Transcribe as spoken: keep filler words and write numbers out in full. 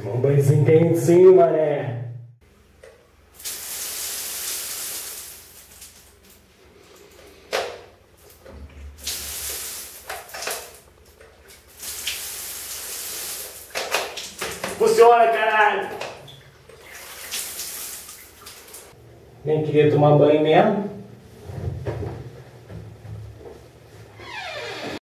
Um banhozinho quentinho, mané. Funciona, caralho! Nem queria tomar banho mesmo.